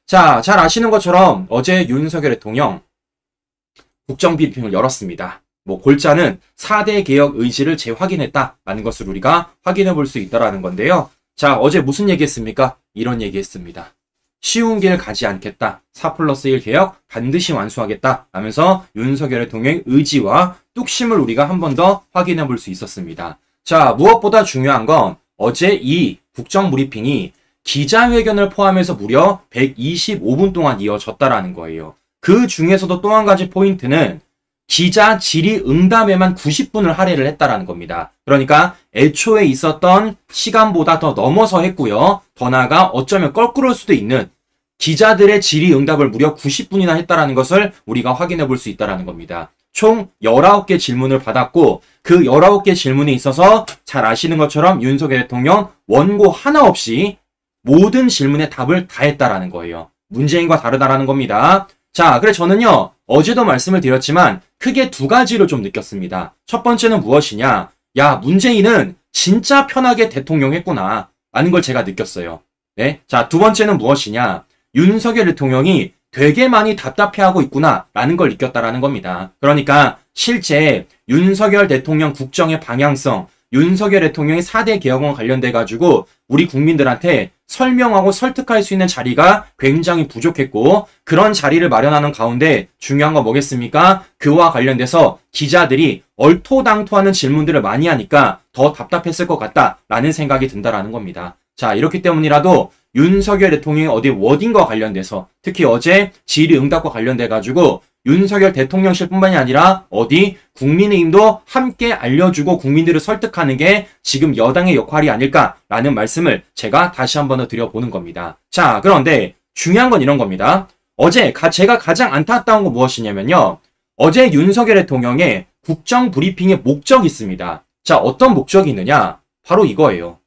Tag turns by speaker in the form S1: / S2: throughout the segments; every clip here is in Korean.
S1: 자, 잘 아시는 것처럼 어제 윤석열 대통령 국정브리핑을 열었습니다. 골자는 4대 개혁 의지를 재확인했다라는 것을 우리가 확인해 볼 수 있다라는 건데요. 자, 어제 무슨 얘기했습니까? 이런 얘기했습니다. 쉬운 길 가지 않겠다. 4+1 개혁 반드시 완수하겠다. 하면서 윤석열 대통령의 의지와 뚝심을 우리가 한 번 더 확인해 볼 수 있었습니다. 자, 무엇보다 중요한 건 어제 이 국정브리핑이 기자회견을 포함해서 무려 125분 동안 이어졌다라는 거예요. 그 중에서도 또 한 가지 포인트는 기자 질의응답에만 90분을 할애를 했다라는 겁니다. 그러니까 애초에 있었던 시간보다 더 넘어서 했고요. 더 나아가 어쩌면 거꾸로일 수도 있는 기자들의 질의응답을 무려 90분이나 했다라는 것을 우리가 확인해 볼 수 있다라는 겁니다. 총 19개 질문을 받았고 그 19개 질문에 있어서 잘 아시는 것처럼 윤석열 대통령 원고 하나 없이 모든 질문에 답을 다 했다라는 거예요. 문재인과 다르다라는 겁니다. 자, 그래 저는요. 어제도 말씀을 드렸지만 크게 두 가지로 좀 느꼈습니다. 첫 번째는 무엇이냐? 야, 문재인은 진짜 편하게 대통령 했구나 라는 걸 제가 느꼈어요. 네? 자, 두 번째는 무엇이냐? 윤석열 대통령이 되게 많이 답답해하고 있구나 라는 걸 느꼈다라는 겁니다. 그러니까 실제 윤석열 대통령 국정의 방향성, 윤석열 대통령의 4대 개혁과 관련돼 가지고 우리 국민들한테 설명하고 설득할 수 있는 자리가 굉장히 부족했고 그런 자리를 마련하는 가운데 중요한 건 뭐겠습니까? 그와 관련돼서 기자들이 얼토당토하는 질문들을 많이 하니까 더 답답했을 것 같다라는 생각이 든다라는 겁니다. 자, 이렇기 때문이라도 윤석열 대통령의 어디 워딩과 관련돼서 특히 어제 질의응답과 관련돼 가지고 윤석열 대통령실 뿐만이 아니라 어디 국민의힘도 함께 알려주고 국민들을 설득하는 게 지금 여당의 역할이 아닐까라는 말씀을 제가 다시 한번 더 드려보는 겁니다. 자, 그런데 중요한 건 이런 겁니다. 어제 제가 가장 안타까운 건 무엇이냐면요. 어제 윤석열 대통령의 국정 브리핑의 목적이 있습니다. 자, 어떤 목적이 있느냐? 바로 이거예요.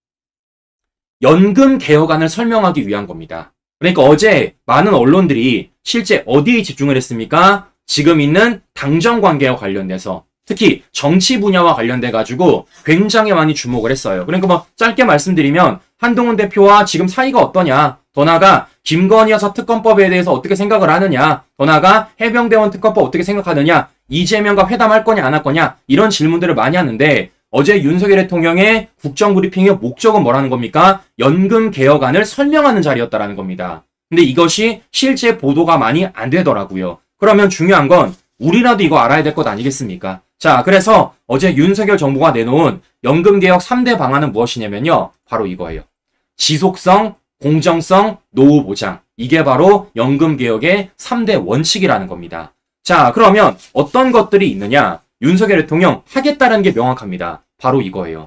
S1: 연금 개혁안을 설명하기 위한 겁니다. 그러니까 어제 많은 언론들이 실제 어디에 집중을 했습니까? 지금 있는 당정 관계와 관련돼서 특히 정치 분야와 관련돼 가지고 굉장히 많이 주목을 했어요. 그러니까 짧게 말씀드리면 한동훈 대표와 지금 사이가 어떠냐, 더 나아가 김건희 여사 특검법에 대해서 어떻게 생각을 하느냐, 더 나아가 해병대원 특검법 어떻게 생각하느냐, 이재명과 회담할 거냐 안 할 거냐 이런 질문들을 많이 하는데 어제 윤석열 대통령의 국정브리핑의 목적은 뭐라는 겁니까? 연금 개혁안을 설명하는 자리였다라는 겁니다. 근데 이것이 실제 보도가 많이 안 되더라고요. 그러면 중요한 건 우리라도 이거 알아야 될 것 아니겠습니까? 자, 그래서 어제 윤석열 정부가 내놓은 연금개혁 3대 방안은 무엇이냐면요. 바로 이거예요. 지속성, 공정성, 노후 보장. 이게 바로 연금개혁의 3대 원칙이라는 겁니다. 자, 그러면 어떤 것들이 있느냐? 윤석열 대통령 하겠다는 게 명확합니다. 바로 이거예요.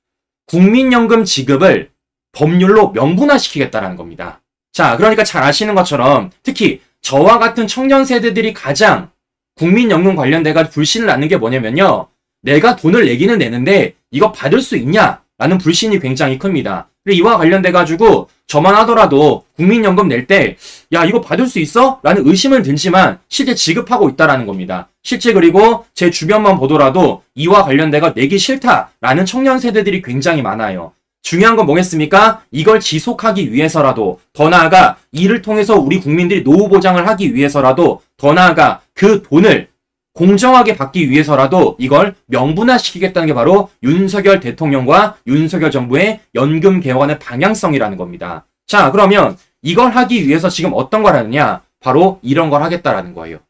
S1: 국민연금 지급을 법률로 명분화시키겠다는 겁니다. 자, 그러니까 잘 아시는 것처럼 특히 저와 같은 청년 세대들이 가장 국민연금 관련돼가 불신을 낳는 게 뭐냐면요. 내가 돈을 내기는 내는데 이거 받을 수 있냐라는 불신이 굉장히 큽니다. 이와 관련돼가지고 저만 하더라도 국민연금 낼 때 야 이거 받을 수 있어? 라는 의심은 들지만 실제 지급하고 있다라는 겁니다. 실제 그리고 제 주변만 보더라도 이와 관련돼가 내기 싫다라는 청년 세대들이 굉장히 많아요. 중요한 건 뭐겠습니까? 이걸 지속하기 위해서라도 더 나아가 이를 통해서 우리 국민들이 노후 보장을 하기 위해서라도 더 나아가 그 돈을 공정하게 받기 위해서라도 이걸 명분화시키겠다는 게 바로 윤석열 대통령과 윤석열 정부의 연금 개혁안의 방향성이라는 겁니다. 자, 그러면 이걸 하기 위해서 지금 어떤 걸 하느냐? 바로 이런 걸 하겠다라는 거예요.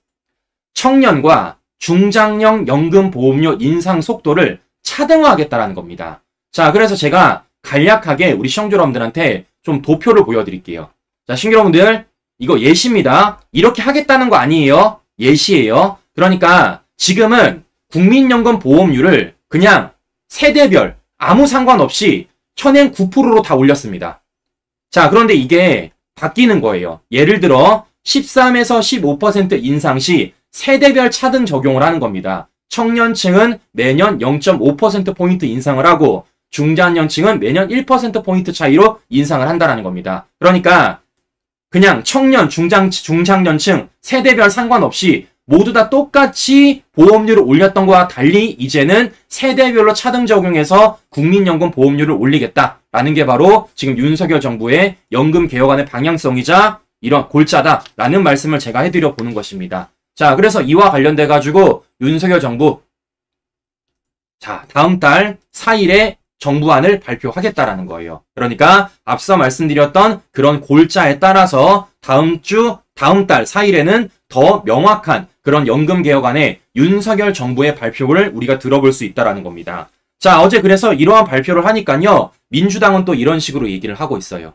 S1: 청년과 중장년 연금보험료 인상 속도를 차등화하겠다라는 겁니다. 자, 그래서 제가 간략하게 우리 시청자 여러분들한테 좀 도표를 보여드릴게요. 자, 시청자 여러분들 이거 예시입니다. 이렇게 하겠다는 거 아니에요. 예시예요. 그러니까 지금은 국민연금 보험료를 그냥 세대별 아무 상관없이 현행 9%로 다 올렸습니다. 자, 그런데 이게 바뀌는 거예요. 예를 들어 13에서 15% 인상 시 세대별 차등 적용을 하는 겁니다. 청년층은 매년 0.5%포인트 인상을 하고 중장년층은 매년 1%포인트 차이로 인상을 한다는 겁니다. 그러니까 그냥 청년, 중장년층 세대별 상관없이 모두 다 똑같이 보험료를 올렸던 것과 달리 이제는 세대별로 차등 적용해서 국민연금 보험료를 올리겠다라는 게 바로 지금 윤석열 정부의 연금 개혁안의 방향성이자 이런 골자다라는 말씀을 제가 해드려 보는 것입니다. 자, 그래서 이와 관련돼 가지고 윤석열 정부 자, 다음 달 4일에 정부안을 발표하겠다라는 거예요. 그러니까 앞서 말씀드렸던 그런 골자에 따라서 다음 달 4일에는 더 명확한 그런 연금 개혁안의 윤석열 정부의 발표를 우리가 들어볼 수 있다라는 겁니다. 자, 어제 그래서 이러한 발표를 하니까요. 민주당은 또 이런 식으로 얘기를 하고 있어요.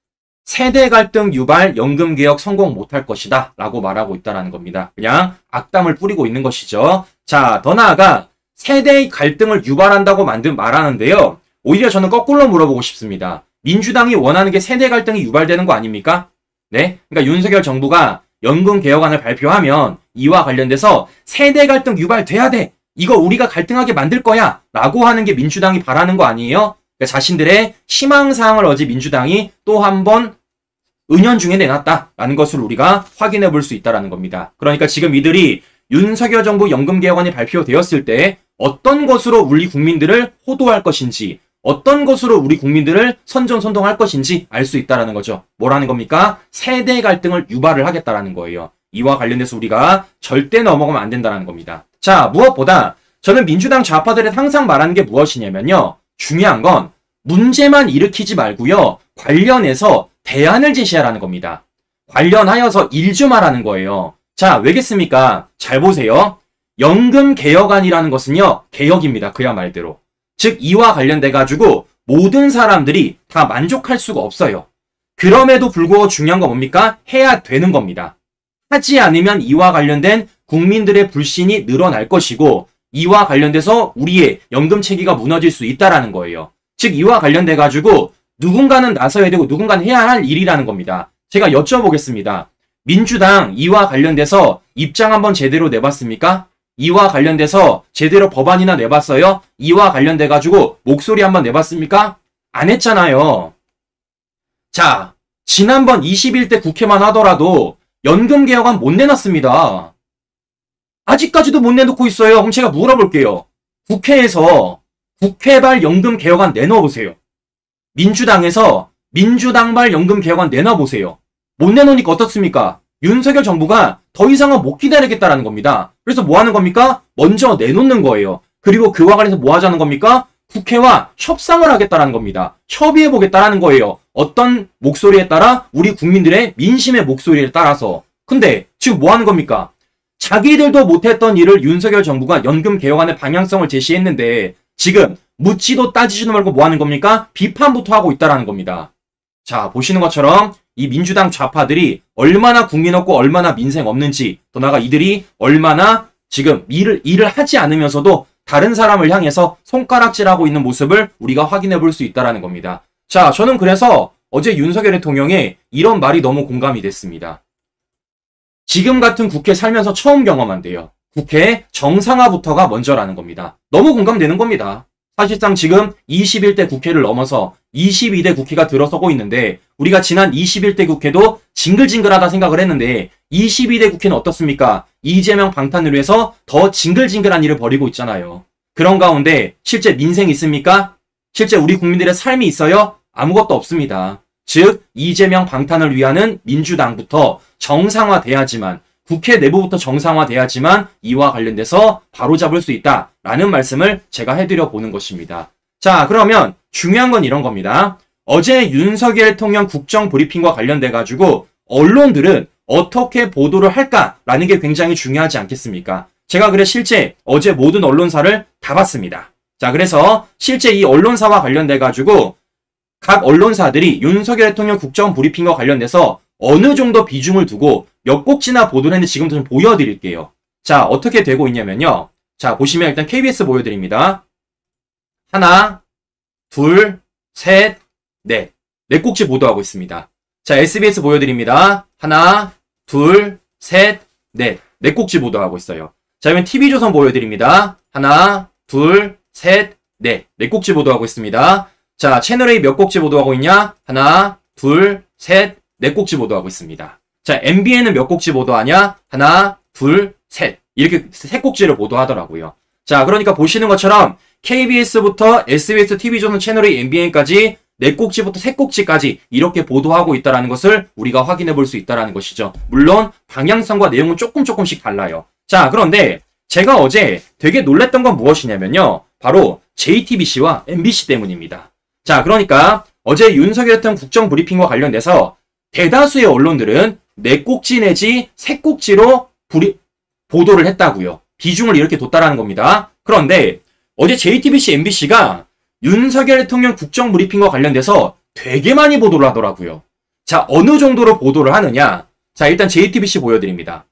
S1: 세대 갈등 유발 연금 개혁 성공 못할 것이다 라고 말하고 있다라는 겁니다. 그냥 악담을 뿌리고 있는 것이죠. 자, 더 나아가 세대의 갈등을 유발한다고 말하는데요. 오히려 저는 거꾸로 물어보고 싶습니다. 민주당이 원하는 게 세대 갈등이 유발되는 거 아닙니까? 네? 그러니까 윤석열 정부가 연금 개혁안을 발표하면 이와 관련돼서 세대 갈등 유발돼야 돼. 이거 우리가 갈등하게 만들 거야. 라고 하는 게 민주당이 바라는 거 아니에요? 그러니까 자신들의 희망사항을 어제 민주당이 또 한 번 은연중에 내놨다라는 것을 우리가 확인해 볼 수 있다는 겁니다. 그러니까 지금 이들이 윤석열 정부 연금 개혁안이 발표되었을 때 어떤 것으로 우리 국민들을 호도할 것인지 어떤 것으로 우리 국민들을 선전선동할 것인지 알 수 있다는 거죠. 뭐라는 겁니까? 세대 갈등을 유발을 하겠다라는 거예요. 이와 관련돼서 우리가 절대 넘어가면 안 된다는 겁니다. 자, 무엇보다 저는 민주당 좌파들이 항상 말하는 게 무엇이냐면요. 중요한 건 문제만 일으키지 말고요. 관련해서 대안을 제시하라는 겁니다. 관련하여서 일 좀 하라는 거예요. 자, 왜겠습니까? 잘 보세요. 연금 개혁안이라는 것은요. 개혁입니다. 그야 말대로. 즉 이와 관련돼 가지고 모든 사람들이 다 만족할 수가 없어요. 그럼에도 불구하고 중요한 건 뭡니까? 해야 되는 겁니다. 하지 않으면 이와 관련된 국민들의 불신이 늘어날 것이고 이와 관련돼서 우리의 연금 체계가 무너질 수 있다라는 거예요. 즉 이와 관련돼 가지고 누군가는 나서야 되고 누군가는 해야 할 일이라는 겁니다. 제가 여쭤보겠습니다. 민주당 이와 관련돼서 입장 한번 제대로 내봤습니까? 이와 관련돼서 제대로 법안이나 내봤어요? 이와 관련돼 가지고 목소리 한번 내봤습니까? 안 했잖아요. 자, 지난번 21대 국회만 하더라도 연금 개혁안 못 내놨습니다. 아직까지도 못 내놓고 있어요. 그럼 제가 물어볼게요. 국회에서 국회발 연금 개혁안 내놓으세요. 민주당에서 민주당발 연금 개혁안 내놔보세요. 못 내놓으니까 어떻습니까? 윤석열 정부가 더 이상은 못 기다리겠다라는 겁니다. 그래서 뭐 하는 겁니까? 먼저 내놓는 거예요. 그리고 그와 관련해서 뭐 하자는 겁니까? 국회와 협상을 하겠다라는 겁니다. 협의해보겠다라는 거예요. 어떤 목소리에 따라 우리 국민들의 민심의 목소리에 따라서. 근데 지금 뭐 하는 겁니까? 자기들도 못했던 일을 윤석열 정부가 연금 개혁안의 방향성을 제시했는데 지금 묻지도 따지지도 말고 뭐 하는 겁니까? 비판부터 하고 있다라는 겁니다. 자, 보시는 것처럼 이 민주당 좌파들이 얼마나 국민 없고 얼마나 민생 없는지, 더 나아가 이들이 얼마나 지금 일을 하지 않으면서도 다른 사람을 향해서 손가락질하고 있는 모습을 우리가 확인해 볼 수 있다는 겁니다. 자, 저는 그래서 어제 윤석열 대통령의 이런 말이 너무 공감이 됐습니다. 지금 같은 국회 살면서 처음 경험한대요. 국회 정상화부터가 먼저라는 겁니다. 너무 공감되는 겁니다. 사실상 지금 21대 국회를 넘어서 22대 국회가 들어서고 있는데 우리가 지난 21대 국회도 징글징글하다 생각을 했는데 22대 국회는 어떻습니까? 이재명 방탄을 위해서 더 징글징글한 일을 벌이고 있잖아요. 그런 가운데 실제 민생이 있습니까? 실제 우리 국민들의 삶이 있어요? 아무것도 없습니다. 즉 이재명 방탄을 위하는 민주당부터 정상화돼야지만 국회 내부부터 정상화돼야지만 이와 관련돼서 바로잡을 수 있다라는 말씀을 제가 해드려 보는 것입니다. 자, 그러면 중요한 건 이런 겁니다. 어제 윤석열 대통령 국정 브리핑과 관련돼 가지고 언론들은 어떻게 보도를 할까라는 게 굉장히 중요하지 않겠습니까? 제가 그래 실제 어제 모든 언론사를 다 봤습니다. 자, 그래서 실제 이 언론사와 관련돼 가지고 각 언론사들이 윤석열 대통령 국정 브리핑과 관련돼서 어느 정도 비중을 두고 몇 곡지나 보도를 했는데 지금부터 좀 보여드릴게요. 자, 어떻게 되고 있냐면요. 자, 보시면 일단 KBS 보여드립니다. 하나, 둘, 셋, 넷. 네 곡지 보도하고 있습니다. 자, SBS 보여드립니다. 하나, 둘, 셋, 넷. 네 곡지 보도하고 있어요. 자, 그러면 TV조선 보여드립니다. 하나, 둘, 셋, 넷. 네 곡지 보도하고 있습니다. 자, 채널A 몇 곡지 보도하고 있냐? 하나, 둘, 셋, 네 곡지 보도하고 있습니다. 자, MBN은 몇 곡지 보도하냐? 하나, 둘, 셋. 이렇게 세 곡지를 보도하더라고요. 자, 그러니까 보시는 것처럼 KBS부터 SBS, TV조선, 채널A, MBN까지 네 꼭지부터 세 꼭지까지 이렇게 보도하고 있다는 것을 우리가 확인해 볼 수 있다는 것이죠. 물론 방향성과 내용은 조금씩 달라요. 자, 그런데 제가 어제 되게 놀랬던 건 무엇이냐면요. 바로 JTBC와 MBC 때문입니다. 자, 그러니까 어제 윤석열 대통령 국정 브리핑과 관련돼서 대다수의 언론들은 네 꼭지 내지 세 꼭지로 보도를 했다고요. 비중을 이렇게 뒀다라는 겁니다. 그런데 어제 JTBC, MBC가 윤석열 대통령 국정 브리핑과 관련돼서 되게 많이 보도를 하더라고요. 자, 어느 정도로 보도를 하느냐? 자, 일단 JTBC 보여드립니다.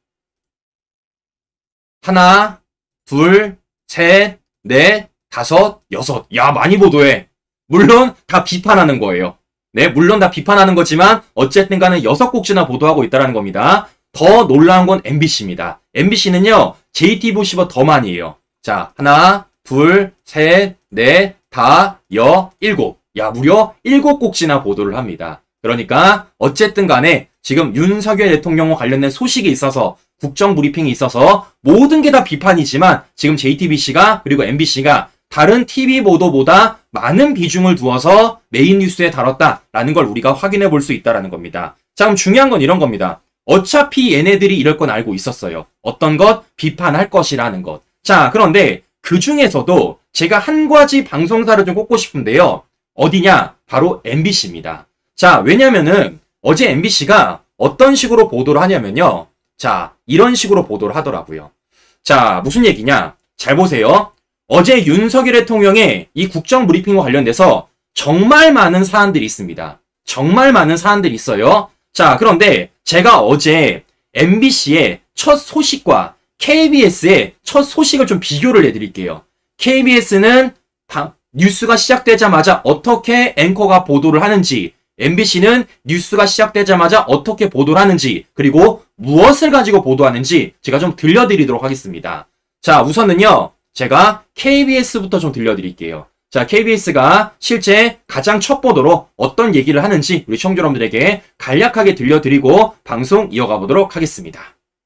S1: 하나, 둘, 셋, 넷, 다섯, 여섯. 야, 많이 보도해. 물론 다 비판하는 거예요. 네, 물론 다 비판하는 거지만 어쨌든 간에 6꼭지나 보도하고 있다는 겁니다. 더 놀라운 건 MBC입니다. MBC는요, JTBC보다 더 많이 해요. 자, 하나, 둘, 셋, 넷, 다, 일곱. 야, 무려 7꼭지나 보도를 합니다. 그러니까 어쨌든 간에 지금 윤석열 대통령과 관련된 소식이 있어서 국정 브리핑이 있어서 모든 게 다 비판이지만 지금 JTBC가 그리고 MBC가 다른 TV 보도보다 많은 비중을 두어서 메인 뉴스에 다뤘다라는 걸 우리가 확인해 볼 수 있다는 겁니다. 자, 그럼 중요한 건 이런 겁니다. 어차피 얘네들이 이럴 건 알고 있었어요. 어떤 것? 비판할 것이라는 것. 자, 그런데 그 중에서도 제가 한 가지 방송사를 좀 꼽고 싶은데요. 어디냐? 바로 MBC입니다. 자, 왜냐면은 어제 MBC가 어떤 식으로 보도를 하냐면요. 자, 이런 식으로 보도를 하더라고요. 자, 무슨 얘기냐? 잘 보세요. 어제 윤석열 대통령의 이 국정 브리핑과 관련돼서 정말 많은 사안들이 있습니다. 정말 많은 사안들이 있어요. 자, 그런데 제가 어제 MBC의 첫 소식과 KBS의 첫 소식을 좀 비교를 해드릴게요. KBS는 뉴스가 시작되자마자 어떻게 앵커가 보도를 하는지, MBC는 뉴스가 시작되자마자 어떻게 보도를 하는지, 그리고 무엇을 가지고 보도하는지 제가 좀 들려드리도록 하겠습니다. 자, 우선은요, 제가 KBS부터 좀 들려드릴게요. 자, KBS가 실제 가장 첫 보도로 어떤 얘기를 하는지 우리 시청자 여러분들에게 간략하게 들려드리고 방송 이어가 보도록 하겠습니다.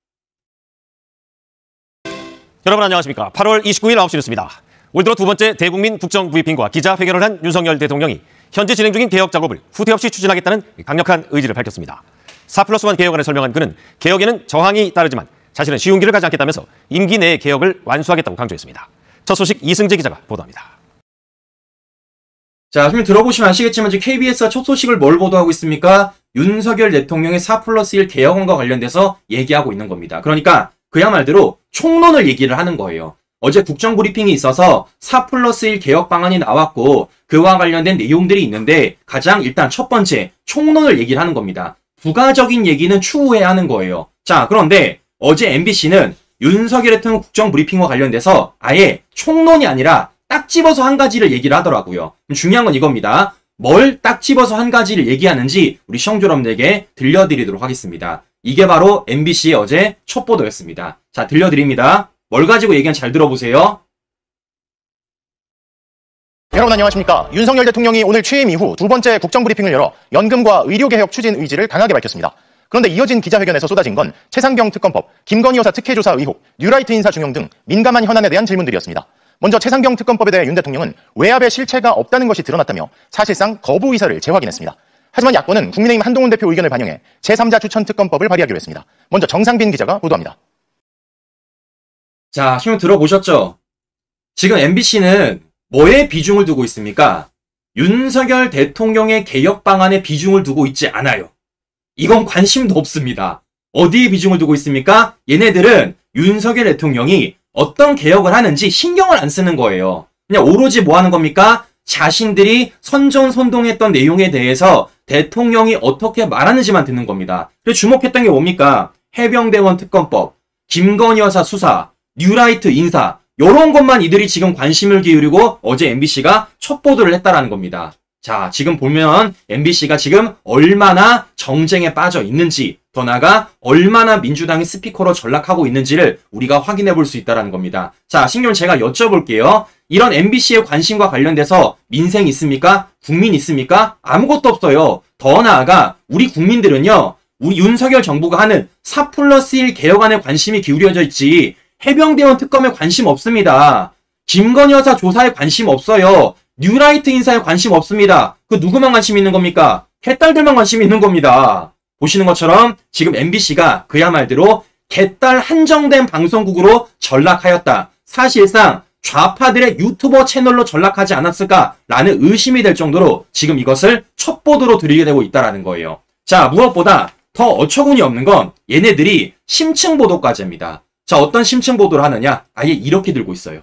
S2: 여러분 안녕하십니까. 8월 29일 9시 뉴스입니다. 올 들어 두 번째 대국민 국정 브리핑과 기자회견을 한 윤석열 대통령이 현재 진행 중인 개혁 작업을 후퇴 없이 추진하겠다는 강력한 의지를 밝혔습니다. 4+1 개혁안을 설명한 그는 개혁에는 저항이 따르지만 자신은 쉬운 길을 가지 않겠다면서 임기 내에 개혁을 완수하겠다고 강조했습니다. 첫 소식 이승재 기자가 보도합니다.
S1: 자, 지금 들어보시면 아시겠지만 지금 KBS가 첫 소식을 뭘 보도하고 있습니까? 윤석열 대통령의 4+1 개혁안과 관련돼서 얘기하고 있는 겁니다. 그러니까 그야말로 총론을 얘기를 하는 거예요. 어제 국정 브리핑이 있어서 4+1 개혁 방안이 나왔고 그와 관련된 내용들이 있는데 가장 일단 첫 번째 총론을 얘기를 하는 겁니다. 부가적인 얘기는 추후에 하는 거예요. 자, 그런데 어제 MBC는 윤석열 대통령 국정 브리핑과 관련돼서 아예 총론이 아니라 딱 집어서 한 가지를 얘기를 하더라고요. 중요한 건 이겁니다. 뭘 딱 집어서 한 가지를 얘기하는지 우리 시청자 여러분들에게 들려드리도록 하겠습니다. 이게 바로 MBC의 어제 첫 보도였습니다. 자, 들려드립니다. 뭘 가지고 얘기하는지 잘 들어보세요.
S3: 여러분 안녕하십니까. 윤석열 대통령이 오늘 취임 이후 두 번째 국정 브리핑을 열어 연금과 의료개혁 추진 의지를 강하게 밝혔습니다. 그런데 이어진 기자회견에서 쏟아진 건 최상병 특검법, 김건희 여사 특혜조사 의혹, 뉴라이트 인사 중용 등 민감한 현안에 대한 질문들이었습니다. 먼저 최상병 특검법에 대해 윤 대통령은 외압의 실체가 없다는 것이 드러났다며 사실상 거부 의사를 재확인했습니다. 하지만 야권은 국민의힘 한동훈 대표 의견을 반영해 제3자 추천 특검법을 발의하기로 했습니다. 먼저 정상빈 기자가 보도합니다.
S1: 자, 지금 들어보셨죠? 지금 MBC는 뭐에 비중을 두고 있습니까? 윤석열 대통령의 개혁 방안에 비중을 두고 있지 않아요. 이건 관심도 없습니다. 어디에 비중을 두고 있습니까? 얘네들은 윤석열 대통령이 어떤 개혁을 하는지 신경을 안 쓰는 거예요. 그냥 오로지 뭐 하는 겁니까? 자신들이 선전선동했던 내용에 대해서 대통령이 어떻게 말하는지만 듣는 겁니다. 그래서 주목했던 게 뭡니까? 해병대원 특검법, 김건희 여사 수사, 뉴라이트 인사, 요런 것만 이들이 지금 관심을 기울이고 어제 MBC가 첫 보도를 했다라는 겁니다. 자, 지금 보면 MBC가 지금 얼마나 정쟁에 빠져 있는지, 더 나아가 얼마나 민주당의 스피커로 전락하고 있는지를 우리가 확인해 볼 수 있다는 겁니다. 자, 신경 제가 여쭤볼게요. 이런 MBC의 관심과 관련돼서 민생 있습니까? 국민 있습니까? 아무것도 없어요. 더 나아가 우리 국민들은요, 우리 윤석열 정부가 하는 4+1 개혁안에 관심이 기울여져 있지 해병대원 특검에 관심 없습니다. 김건희 여사 조사에 관심 없어요. 뉴라이트 인사에 관심 없습니다. 그 누구만 관심 있는 겁니까? 개딸들만 관심 있는 겁니다. 보시는 것처럼 지금 MBC가 그야말로 개딸 한정된 방송국으로 전락하였다. 사실상 좌파들의 유튜버 채널로 전락하지 않았을까라는 의심이 될 정도로 지금 이것을 첩보도로 들이게 되고 있다는 거예요. 자, 무엇보다 더 어처구니 없는 건 얘네들이 심층 보도까지 합니다. 자, 어떤 심층 보도를 하느냐? 아예 이렇게 들고 있어요.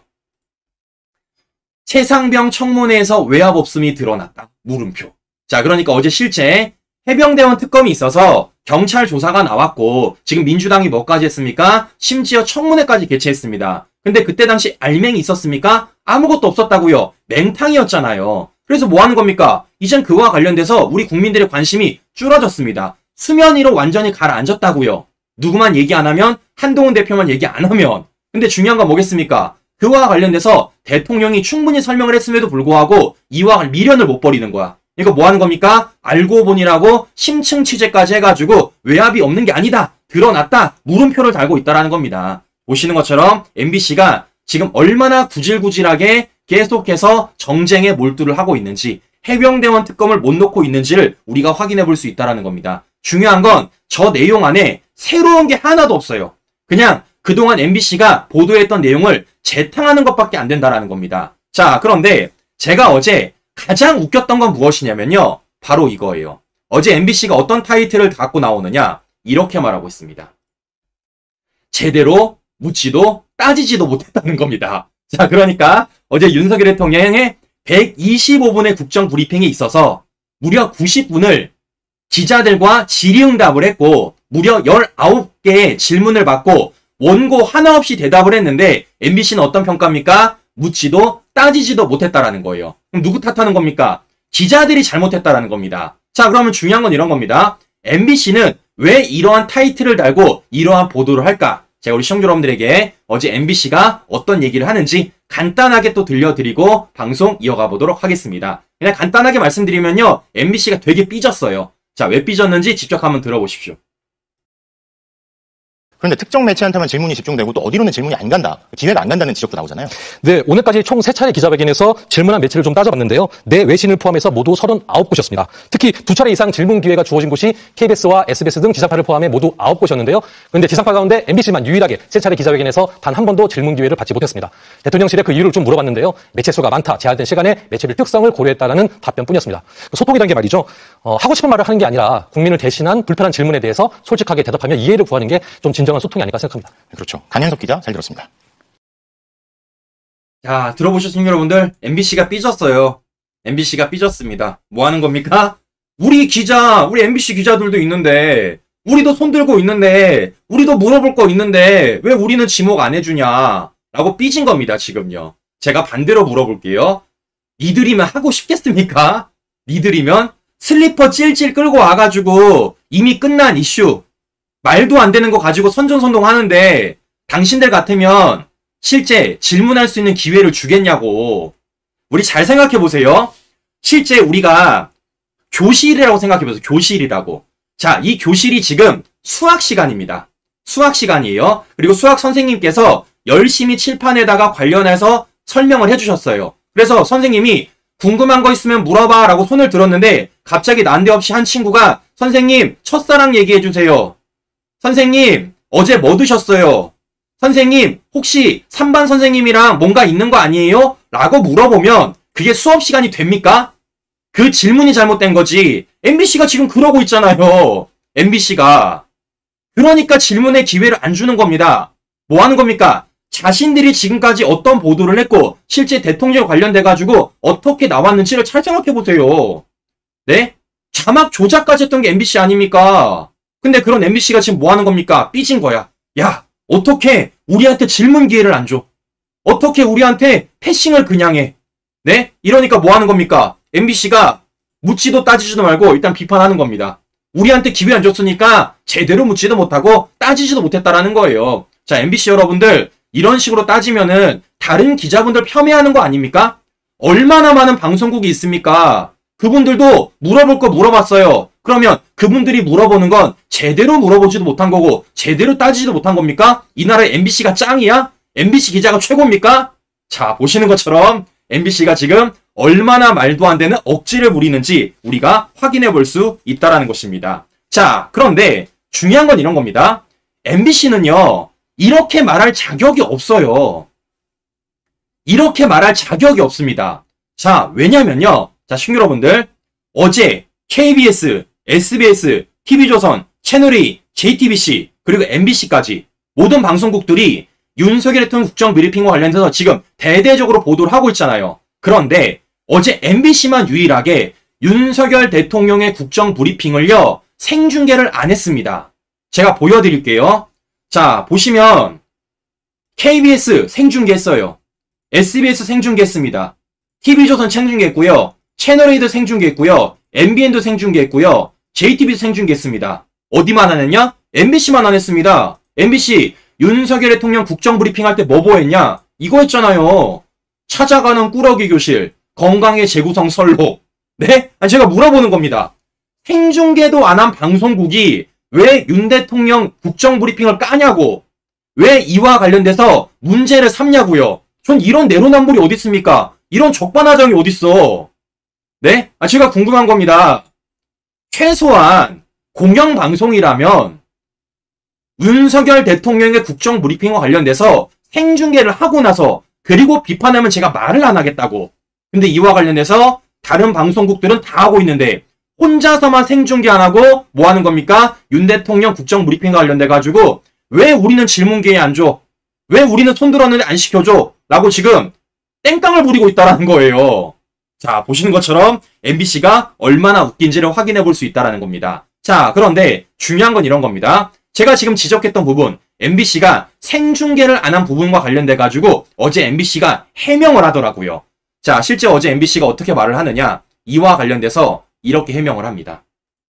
S1: 최상병 청문회에서 외압 없음이 드러났다. 물음표. 자, 그러니까 어제 실제 해병대원 특검이 있어서 경찰 조사가 나왔고 지금 민주당이 뭐까지 했습니까? 심지어 청문회까지 개최했습니다. 근데 그때 당시 알맹이 있었습니까? 아무것도 없었다고요. 맹탕이었잖아요. 그래서 뭐 하는 겁니까? 이젠 그와 관련돼서 우리 국민들의 관심이 줄어졌습니다. 수면 위로 완전히 가라앉았다고요. 누구만 얘기 안 하면, 한동훈 대표만 얘기 안 하면. 근데 중요한 건 뭐겠습니까? 그와 관련돼서 대통령이 충분히 설명을 했음에도 불구하고 이와 미련을 못 버리는 거야. 이거 뭐 하는 겁니까? 알고 보니라고 심층 취재까지 해가지고 외압이 없는 게 아니다. 드러났다. 물음표를 달고 있다라는 겁니다. 보시는 것처럼 MBC가 지금 얼마나 구질구질하게 계속해서 정쟁에 몰두를 하고 있는지, 해병대원 특검을 못 놓고 있는지를 우리가 확인해 볼 수 있다는 겁니다. 중요한 건 저 내용 안에 새로운 게 하나도 없어요. 그냥 그동안 MBC가 보도했던 내용을 재탕하는 것밖에 안 된다는 겁니다. 자, 그런데 제가 어제 가장 웃겼던 건 무엇이냐면요. 바로 이거예요. 어제 MBC가 어떤 타이틀을 갖고 나오느냐. 이렇게 말하고 있습니다. 제대로 묻지도 따지지도 못했다는 겁니다. 자, 그러니까 어제 윤석열 대통령의 125분의 국정 브리핑이 있어서 무려 90분을 기자들과 질의응답을 했고 무려 19개의 질문을 받고 원고 하나 없이 대답을 했는데 MBC는 어떤 평가입니까? 묻지도 따지지도 못했다라는 거예요. 그럼 누구 탓하는 겁니까? 기자들이 잘못했다라는 겁니다. 자, 그러면 중요한 건 이런 겁니다. MBC는 왜 이러한 타이틀을 달고 이러한 보도를 할까? 제가 우리 시청자 여러분들에게 어제 MBC가 어떤 얘기를 하는지 간단하게 또 들려드리고 방송 이어가 보도록 하겠습니다. 그냥 간단하게 말씀드리면요. MBC가 되게 삐졌어요. 자, 왜 삐졌는지 직접 한번 들어보십시오.
S3: 그런데 특정 매체한테만 질문이 집중되고 또 어디로는 질문이 안 간다. 기회가 안 간다는 지적도 나오잖아요.
S4: 네, 오늘까지 총 3차례 기자회견에서 질문한 매체를 좀 따져봤는데요. 네 외신을 포함해서 모두 39곳이었습니다. 특히 2차례 이상 질문 기회가 주어진 곳이 KBS와 SBS 등 지상파를 포함해 모두 9곳이었는데요. 그런데 지상파 가운데 MBC만 유일하게 3차례 기자회견에서 단 한 번도 질문 기회를 받지 못했습니다. 대통령실에 그 이유를 좀 물어봤는데요. 매체 수가 많다, 제한된 시간에 매체별 특성을 고려했다는 답변뿐이었습니다. 소통이라는 게 말이죠. 하고 싶은 말을 하는 게 아니라 국민을 대신한 불편한 질문에 대해서 솔직하게 대답하며 이해를 구하는 게 좀 진정한 소통이 아닐까 생각합니다.
S3: 그렇죠. 강현석 기자 잘 들었습니다.
S1: 자, 들어보셨습니까, 여러분들? MBC가 삐졌어요. MBC가 삐졌습니다. 뭐 하는 겁니까? 우리 기자, 우리 MBC 기자들도 있는데, 우리도 손 들고 있는데, 우리도 물어볼 거 있는데, 왜 우리는 지목 안 해주냐? 라고 삐진 겁니다, 지금요. 제가 반대로 물어볼게요. 니들이면 하고 싶겠습니까? 니들이면 슬리퍼 찔찔 끌고 와가지고 이미 끝난 이슈, 말도 안 되는 거 가지고 선전선동 하는데 당신들 같으면 실제 질문할 수 있는 기회를 주겠냐고. 우리 잘 생각해 보세요. 실제 우리가 교실이라고 생각해 보세요. 교실이라고. 자, 이 교실이 지금 수학 시간입니다. 수학 시간이에요. 그리고 수학 선생님께서 열심히 칠판에다가 관련해서 설명을 해주셨어요. 그래서 선생님이 궁금한 거 있으면 물어봐 라고 손을 들었는데 갑자기 난데없이 한 친구가 선생님 첫사랑 얘기해 주세요. 선생님 어제 뭐 드셨어요? 선생님 혹시 3반 선생님이랑 뭔가 있는 거 아니에요? 라고 물어보면 그게 수업 시간이 됩니까? 그 질문이 잘못된 거지. MBC가 지금 그러고 있잖아요. MBC가. 그러니까 질문의 기회를 안 주는 겁니다. 뭐 하는 겁니까? 자신들이 지금까지 어떤 보도를 했고 실제 대통령 관련돼가지고 어떻게 나왔는지를 잘 생각해보세요. 네? 자막 조작까지 했던 게 MBC 아닙니까? 근데 그런 MBC가 지금 뭐 하는 겁니까? 삐진 거야. 야, 어떻게 우리한테 질문 기회를 안 줘? 어떻게 우리한테 패싱을 그냥 해? 네? 이러니까 뭐 하는 겁니까? MBC가 묻지도 따지지도 말고 일단 비판하는 겁니다. 우리한테 기회 안 줬으니까 제대로 묻지도 못하고 따지지도 못했다라는 거예요. 자, MBC 여러분들 이런 식으로 따지면은 다른 기자분들 폄훼하는 거 아닙니까? 얼마나 많은 방송국이 있습니까? 그분들도 물어볼 거 물어봤어요. 그러면 그분들이 물어보는 건 제대로 물어보지도 못한 거고 제대로 따지지도 못한 겁니까? 이 나라의 MBC가 짱이야? MBC 기자가 최고입니까? 자, 보시는 것처럼 MBC가 지금 얼마나 말도 안 되는 억지를 부리는지 우리가 확인해 볼 수 있다는 것입니다. 자, 그런데 중요한 건 이런 겁니다. MBC는요, 이렇게 말할 자격이 없어요. 이렇게 말할 자격이 없습니다. 자, 왜냐면요. 자, 시청자 여러분들, 어제 KBS, SBS, TV조선, 채널A, JTBC, 그리고 MBC까지 모든 방송국들이 윤석열 대통령 국정 브리핑과 관련해서 지금 대대적으로 보도를 하고 있잖아요. 그런데 어제 MBC만 유일하게 윤석열 대통령의 국정 브리핑을요, 생중계를 안 했습니다. 제가 보여드릴게요. 자, 보시면 KBS 생중계했어요. SBS 생중계했습니다. TV조선 생중계했고요. 채널A도 생중계했고요. MBN도 생중계했고요. JTBC도 생중계했습니다. 어디만 안 했냐? MBC만 안 했습니다. MBC 윤석열 대통령 국정 브리핑 할 때 뭐 했냐? 이거 했잖아요. 찾아가는 꾸러기 교실, 건강의 재구성 설록. 네? 아니, 제가 물어보는 겁니다. 생중계도 안 한 방송국이 왜 윤 대통령 국정 브리핑을 까냐고. 왜 이와 관련돼서 문제를 삼냐고요. 전 이런 내로남불이 어디 있습니까? 이런 적반하장이 어디 있어? 네? 아, 제가 궁금한 겁니다. 최소한 공영방송이라면 윤석열 대통령의 국정 브리핑과 관련돼서 생중계를 하고 나서 그리고 비판하면 제가 말을 안 하겠다고. 근데 이와 관련해서 다른 방송국들은 다 하고 있는데 혼자서만 생중계 안 하고 뭐 하는 겁니까? 윤 대통령 국정 브리핑과 관련돼가지고 왜 우리는 질문 기회 안 줘? 왜 우리는 손 들었는데 안 시켜줘? 라고 지금 땡깡을 부리고 있다는 거예요. 자, 보시는 것처럼 MBC가 얼마나 웃긴지를 확인해 볼 수 있다는 겁니다. 자, 그런데 중요한 건 이런 겁니다. 제가 지금 지적했던 부분, MBC가 생중계를 안 한 부분과 관련돼가지고 어제 MBC가 해명을 하더라고요. 자, 실제 어제 MBC가 어떻게 말을 하느냐? 이와 관련돼서 이렇게 해명을 합니다.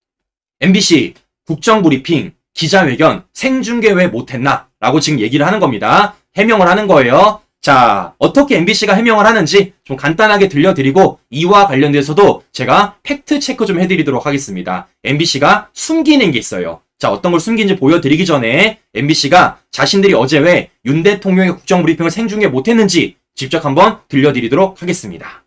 S1: MBC 국정브리핑 기자회견 생중계 왜 못했나? 라고 지금 얘기를 하는 겁니다. 해명을 하는 거예요. 자, 어떻게 MBC가 해명을 하는지 좀 간단하게 들려드리고 이와 관련돼서도 제가 팩트 체크 좀 해드리도록 하겠습니다. MBC가 숨기는 게 있어요. 자, 어떤 걸 숨긴지 보여드리기 전에 MBC가 자신들이 어제 왜 윤 대통령의 국정 브리핑을 생중계 못했는지 직접 한번 들려드리도록 하겠습니다.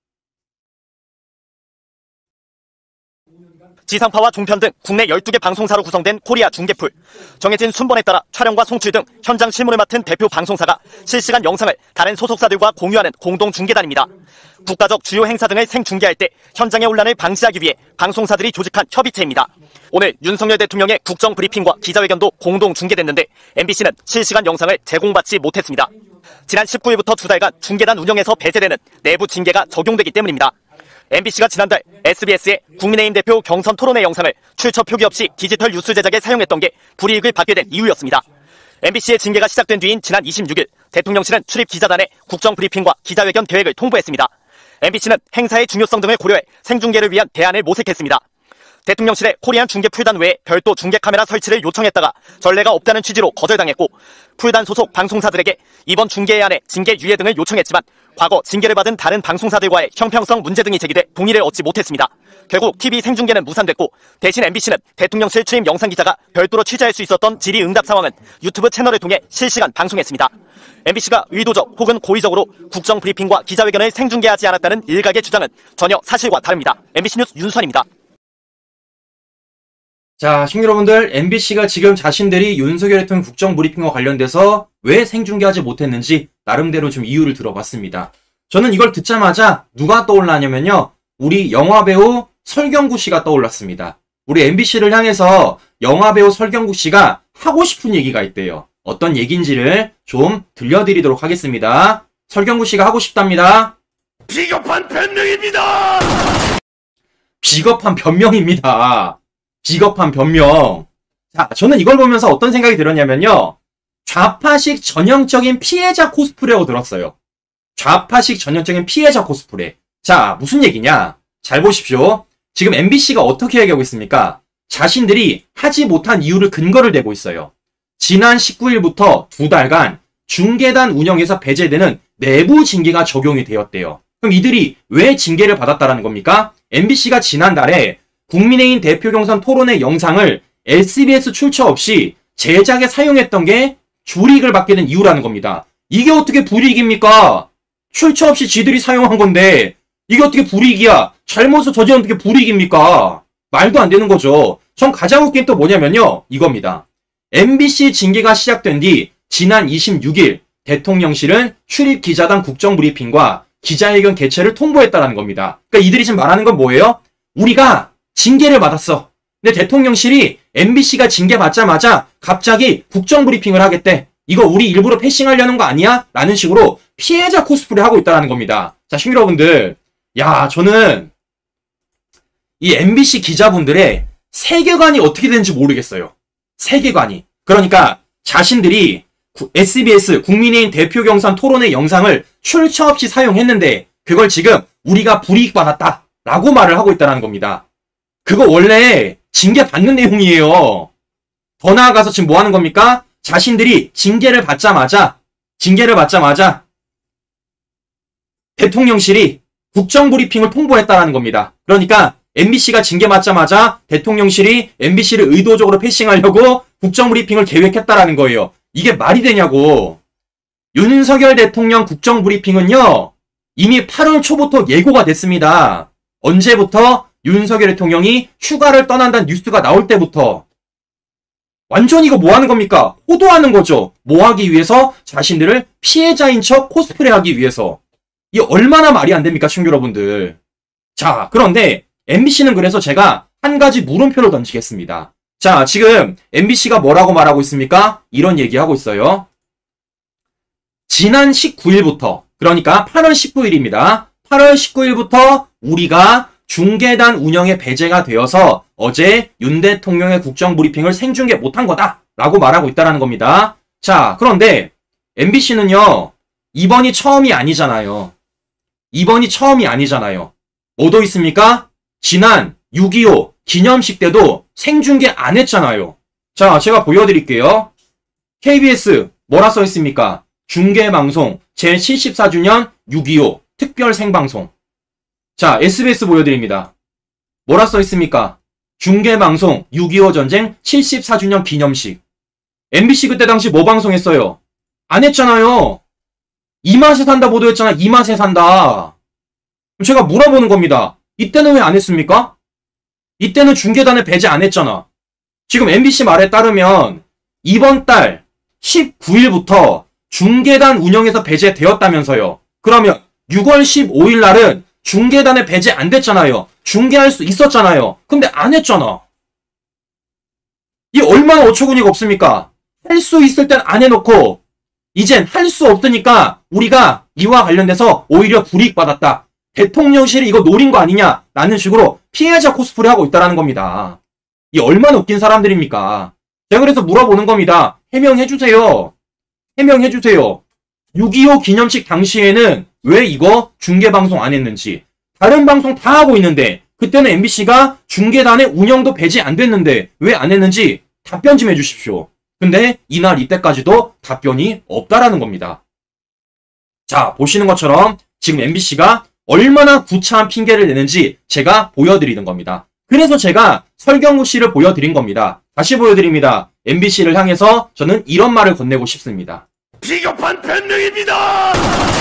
S5: 지상파와 종편 등 국내 12개 방송사로 구성된 코리아 중계풀. 정해진 순번에 따라 촬영과 송출 등 현장 실무를 맡은 대표 방송사가 실시간 영상을 다른 소속사들과 공유하는 공동 중계단입니다. 국가적 주요 행사 등을 생중계할 때 현장의 혼란을 방지하기 위해 방송사들이 조직한 협의체입니다. 오늘 윤석열 대통령의 국정 브리핑과 기자회견도 공동 중계됐는데 MBC는 실시간 영상을 제공받지 못했습니다. 지난 19일부터 2달간 중계단 운영에서 배제되는 내부 징계가 적용되기 때문입니다. MBC가 지난달 SBS의 국민의힘 대표 경선 토론회 영상을 출처 표기 없이 디지털 뉴스 제작에 사용했던 게 불이익을 받게 된 이유였습니다. MBC의 징계가 시작된 뒤인 지난 26일 대통령실은 출입 기자단에 국정 브리핑과 기자회견 계획을 통보했습니다. MBC는 행사의 중요성 등을 고려해 생중계를 위한 대안을 모색했습니다. 대통령실에 코리안 중계 풀단 외에 별도 중계 카메라 설치를 요청했다가 전례가 없다는 취지로 거절당했고 풀단 소속 방송사들에게 이번 중계안에 징계 유예 등을 요청했지만 과거 징계를 받은 다른 방송사들과의 형평성 문제 등이 제기돼 동의를 얻지 못했습니다. 결국 TV 생중계는 무산됐고 대신 MBC는 대통령실 출입 영상기자가 별도로 취재할 수 있었던 질의응답 상황은 유튜브 채널을 통해 실시간 방송했습니다. MBC가 의도적 혹은 고의적으로 국정 브리핑과 기자회견을 생중계하지 않았다는 일각의 주장은 전혀 사실과 다릅니다. MBC 뉴스 윤수환입니다.
S1: 자, 시청자 여러분들, MBC가 지금 자신들이 윤석열 대통령 국정 브리핑과 관련돼서 왜 생중계하지 못했는지 나름대로 좀 이유를 들어봤습니다. 저는 이걸 듣자마자 누가 떠올랐냐면요. 우리 영화배우 설경구 씨가 떠올랐습니다. 우리 MBC를 향해서 영화배우 설경구 씨가 하고 싶은 얘기가 있대요. 어떤 얘기인지를 좀 들려드리도록 하겠습니다. 설경구 씨가 하고 싶답니다.
S6: 비겁한 변명입니다.
S1: 비겁한 변명입니다. 비겁한 변명. 자, 저는 이걸 보면서 어떤 생각이 들었냐면요. 좌파식 전형적인 피해자 코스프레라고 들었어요. 좌파식 전형적인 피해자 코스프레. 자, 무슨 얘기냐? 잘 보십시오. 지금 MBC가 어떻게 얘기하고 있습니까? 자신들이 하지 못한 이유를 근거를 대고 있어요. 지난 19일부터 2달간 중계단 운영에서 배제되는 내부 징계가 적용이 되었대요. 그럼 이들이 왜 징계를 받았다라는 겁니까? MBC가 지난달에 국민의힘 대표 경선 토론회 영상을 SBS 출처 없이 제작에 사용했던 게 불이익을 받게 된 이유라는 겁니다. 이게 어떻게 불이익입니까? 출처 없이 지들이 사용한 건데 이게 어떻게 불이익이야? 잘못을 저지른 어떻게 불이익입니까? 말도 안 되는 거죠. 전 가장 웃긴 또 뭐냐면요. 이겁니다. MBC 징계가 시작된 뒤 지난 26일 대통령실은 출입 기자단 국정브리핑과 기자회견 개최를 통보했다라는 겁니다. 그러니까 이들이 지금 말하는 건 뭐예요? 우리가 징계를 받았어. 근데 대통령실이 MBC가 징계 받자마자 갑자기 국정브리핑을 하겠대. 이거 우리 일부러 패싱하려는 거 아니야? 라는 식으로 피해자 코스프레 하고 있다는 겁니다. 자, 시민 여러분들, 야, 저는 이 MBC 기자분들의 세계관이 어떻게 되는지 모르겠어요. 세계관이. 그러니까 자신들이 SBS 국민의힘 대표 경선 토론회 영상을 출처 없이 사용했는데 그걸 지금 우리가 불이익 받았다 라고 말을 하고 있다는 겁니다. 그거 원래 징계 받는 내용이에요. 더 나아가서 지금 뭐 하는 겁니까? 자신들이 징계를 받자마자 대통령실이 국정브리핑을 통보했다라는 겁니다. 그러니까 MBC가 징계 받자마자 대통령실이 MBC를 의도적으로 패싱하려고 국정브리핑을 계획했다라는 거예요. 이게 말이 되냐고. 윤석열 대통령 국정브리핑은요. 이미 8월 초부터 예고가 됐습니다. 언제부터? 윤석열 대통령이 휴가를 떠난다는 뉴스가 나올 때부터. 완전히 이거 뭐 하는 겁니까? 호도하는 거죠. 뭐 하기 위해서? 자신들을 피해자인 척 코스프레하기 위해서. 이게 얼마나 말이 안 됩니까, 시청자 여러분들. 자, 그런데 MBC는 그래서 제가 한 가지 물음표를 던지겠습니다. 자, 지금 MBC가 뭐라고 말하고 있습니까? 이런 얘기하고 있어요. 지난 19일부터, 그러니까 8월 19일입니다. 8월 19일부터 우리가 중계단 운영에 배제가 되어서 어제 윤 대통령의 국정브리핑을 생중계 못한 거다 라고 말하고 있다는 겁니다. 자, 그런데 MBC는요. 이번이 처음이 아니잖아요. 뭐도 있습니까? 지난 6.25 기념식 때도 생중계 안 했잖아요. 자, 제가 보여드릴게요. KBS 뭐라 써있습니까? 중계방송 제74주년 6.25 특별 생방송. 자, SBS 보여드립니다. 뭐라 써있습니까? 중계방송 6.25 전쟁 74주년 기념식. MBC 그때 당시 뭐 방송했어요? 안 했잖아요. 이 맛에 산다 보도했잖아. 이 맛에 산다. 제가 물어보는 겁니다. 이때는 왜 안 했습니까? 이때는 중계단에 배제 안 했잖아. 지금 MBC 말에 따르면 이번 달 19일부터 중계단 운영에서 배제되었다면서요. 그러면 6월 15일 날은 중계단에 배제 안 됐잖아요. 중계할 수 있었잖아요. 근데 안 했잖아. 이 얼마나 어처구니가 없습니까? 할 수 있을 땐 안 해놓고 이젠 할 수 없으니까 우리가 이와 관련돼서 오히려 불이익 받았다. 대통령실이 이거 노린 거 아니냐? 라는 식으로 피해자 코스프레 하고 있다는 겁니다. 이 얼마나 웃긴 사람들입니까? 제가 그래서 물어보는 겁니다. 해명해주세요. 6.25 기념식 당시에는 왜 이거 중계방송 안 했는지. 다른 방송 다 하고 있는데 그때는 MBC가 중계단의 운영도 배제 안 됐는데 왜 안 했는지 답변 좀 해주십시오. 근데 이날 이때까지도 답변이 없다라는 겁니다. 자, 보시는 것처럼 지금 MBC가 얼마나 구차한 핑계를 내는지 제가 보여드리는 겁니다. 그래서 제가 설경구 씨를 보여드린 겁니다. 다시 보여드립니다. MBC를 향해서 저는 이런 말을 건네고 싶습니다.
S6: 비겁한 변명입니다.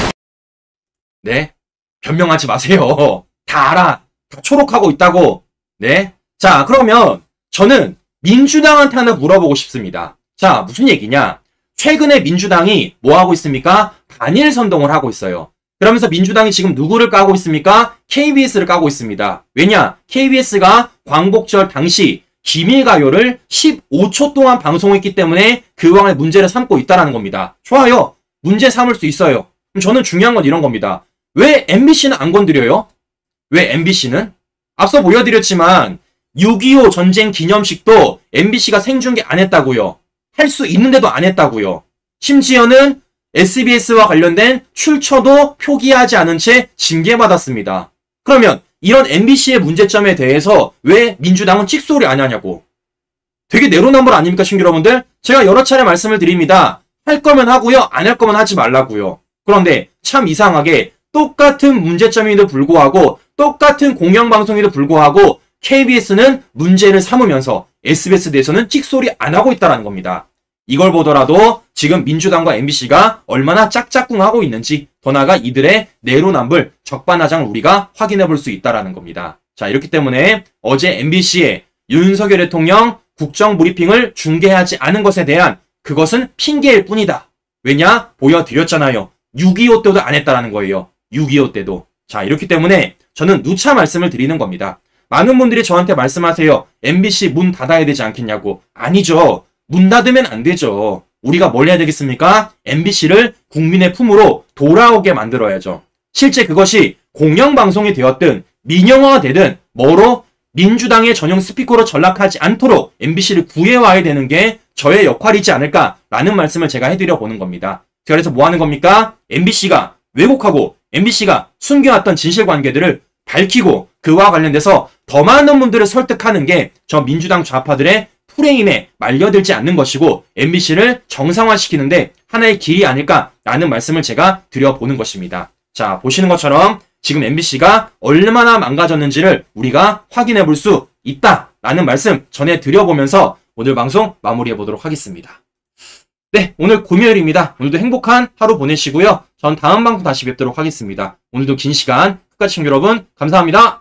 S1: 네, 변명하지 마세요. 다 알아. 다 초록하고 있다고. 네. 자, 그러면 저는 민주당한테 하나 물어보고 싶습니다. 자, 무슨 얘기냐? 최근에 민주당이 뭐 하고 있습니까? 단일 선동을 하고 있어요. 그러면서 민주당이 지금 누구를 까고 있습니까? KBS를 까고 있습니다. 왜냐? KBS가 광복절 당시 기밀가요를 15초 동안 방송했기 때문에 그왕의 문제를 삼고 있다는 겁니다. 좋아요. 문제 삼을 수 있어요. 그럼 저는 중요한 건 이런 겁니다. 왜 MBC는 안 건드려요? 왜 MBC는? 앞서 보여드렸지만 6.25 전쟁 기념식도 MBC가 생중계 안 했다고요. 할 수 있는데도 안 했다고요. 심지어는 SBS와 관련된 출처도 표기하지 않은 채 징계받았습니다. 그러면 이런 MBC의 문제점에 대해서 왜 민주당은 찍소리 안 하냐고. 되게 내로남불 아닙니까, 친구 여러분들? 제가 여러 차례 말씀을 드립니다. 할 거면 하고요. 안 할 거면 하지 말라고요. 그런데 참 이상하게 똑같은 문제점에도 불구하고 똑같은 공영방송에도 불구하고 KBS는 문제를 삼으면서 SBS에 대해서는 찍소리 안 하고 있다는 겁니다. 이걸 보더라도 지금 민주당과 MBC가 얼마나 짝짝꿍하고 있는지, 더 나아가 이들의 내로남불 적반하장을 우리가 확인해 볼 수 있다라는 겁니다. 자, 이렇기 때문에 어제 MBC에 윤석열 대통령 국정브리핑을 중계하지 않은 것에 대한 그것은 핑계일 뿐이다. 왜냐? 보여드렸잖아요. 6.25 때도 안 했다라는 거예요. 6.25 때도. 자, 이렇기 때문에 저는 누차 말씀을 드리는 겁니다. 많은 분들이 저한테 말씀하세요. MBC 문 닫아야 되지 않겠냐고. 아니죠. 문 닫으면 안 되죠. 우리가 뭘 해야 되겠습니까? MBC를 국민의 품으로 돌아오게 만들어야죠. 실제 그것이 공영방송이 되었든 민영화가 되든 뭐로 민주당의 전용 스피커로 전락하지 않도록 MBC를 구해와야 되는 게 저의 역할이지 않을까라는 말씀을 제가 해드려 보는 겁니다. 그래서 뭐 하는 겁니까? MBC가 왜곡하고 MBC가 숨겨왔던 진실관계들을 밝히고 그와 관련돼서 더 많은 분들을 설득하는 게 저 민주당 좌파들의 프레임에 말려들지 않는 것이고 MBC를 정상화시키는데 하나의 길이 아닐까라는 말씀을 제가 드려보는 것입니다. 자, 보시는 것처럼 지금 MBC가 얼마나 망가졌는지를 우리가 확인해 볼 수 있다라는 말씀 전해드려보면서 오늘 방송 마무리해 보도록 하겠습니다. 네, 오늘 금요일입니다. 오늘도 행복한 하루 보내시고요. 전 다음 방송 다시 뵙도록 하겠습니다. 오늘도 긴 시간 끝까지 시청자 여러분 감사합니다.